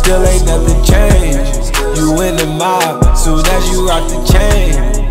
still ain't nothing changed. You in the mob, soon as you rock the chain.